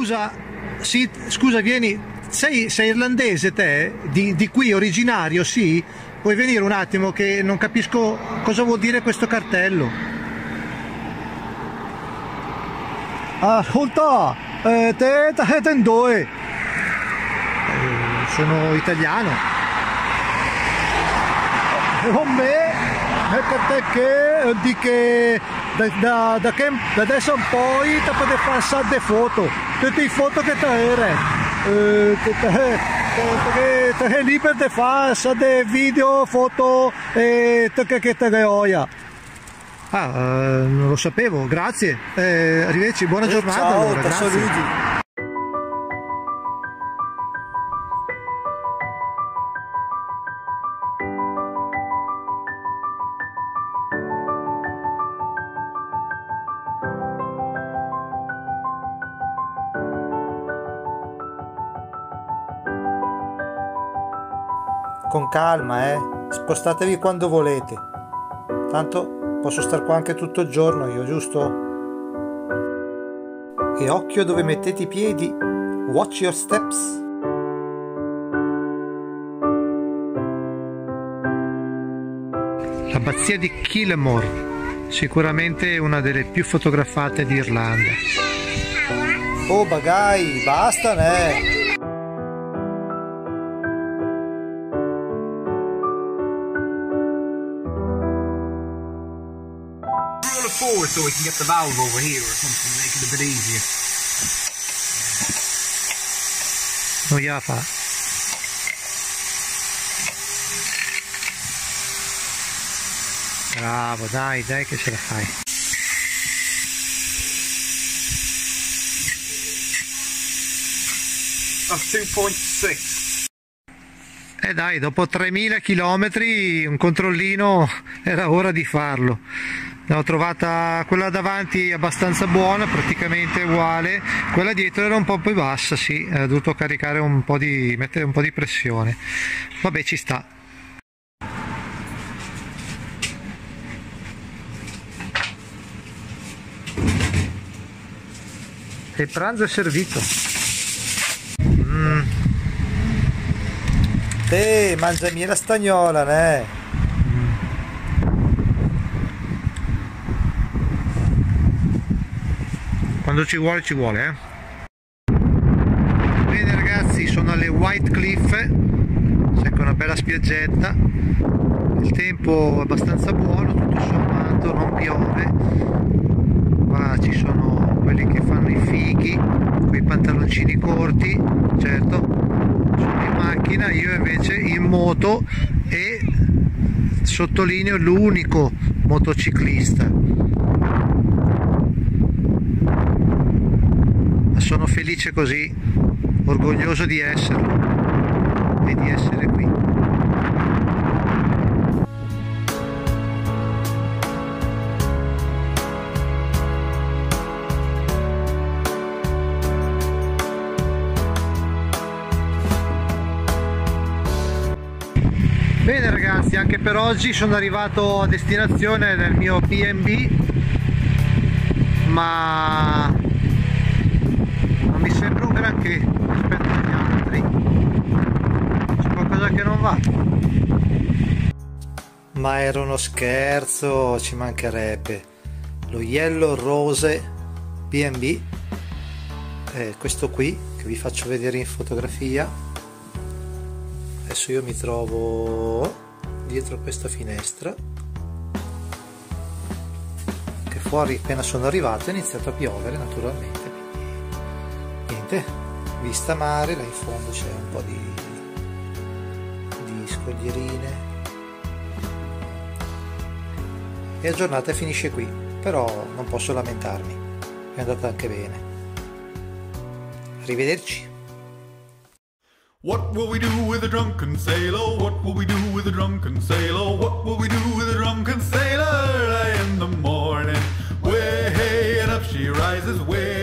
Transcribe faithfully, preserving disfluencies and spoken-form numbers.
Scusa, sì, scusa, vieni, sei, sei irlandese te? Di, di qui, originario, sì? Puoi venire un attimo che non capisco cosa vuol dire questo cartello. Ascolta, eh, te te in dove? Eh, sono italiano. E con me, te che di che da, da, da, che, da adesso in poi ti potete fare sade foto, tutte le foto che ti erano. Eh, te è libero di fare sade video, foto e te che te gioia. Ah, eh, non lo sapevo, grazie. Eh, arrivederci, buona eh, giornata. Ciao, allora, ti grazie. saluti. Con calma, eh. Spostatevi quando volete. Tanto posso star qua anche tutto il giorno io, giusto? E occhio dove mettete i piedi. Watch your steps. L'abbazia di Kilmore, sicuramente una delle più fotografate d'Irlanda. Oh bagai, basta, ne? Forward so we can get the valve over here or something, make it a bit easier. Non gliela fa. Bravo, dai, dai che ce la fai. That's two point six. Eh dai, dopo tremila chilometri un controllino era ora di farlo. Ne ho trovata quella davanti abbastanza buona, praticamente uguale, quella dietro era un po' più bassa, sì, ho dovuto caricare un po' di, mettere un po' di pressione, vabbè ci sta. E il pranzo è servito. Mm. Te, mangiami la stagnola, ne? Quando ci vuole ci vuole, eh. Bene ragazzi, sono alle White Cliff, c'è una bella spiaggetta, il tempo è abbastanza buono, tutto sommato, non piove, qua ci sono quelli che fanno i fighi, con i pantaloncini corti, certo, sono in macchina, io invece in moto e sottolineo l'unico motociclista. Sono felice così, orgoglioso di esserlo e di essere qui. Bene ragazzi, anche per oggi sono arrivato a destinazione nel mio B and B, ma non mi sembra un granché rispetto agli altri, c'è qualcosa che non va. Ma era uno scherzo, ci mancherebbe. Lo Yellow Rose B and B è questo qui che vi faccio vedere in fotografia. Adesso io mi trovo dietro questa finestra, che fuori appena sono arrivato è iniziato a piovere naturalmente. Vista mare, là in fondo c'è un po' di, di scoglierine e la giornata finisce qui, però non posso lamentarmi, è andata anche bene. Arrivederci. What will we do with a drunken sailor? What will we do with a drunken sailor? What will we do with a drunken sailor? In the morning, way and up she rises, way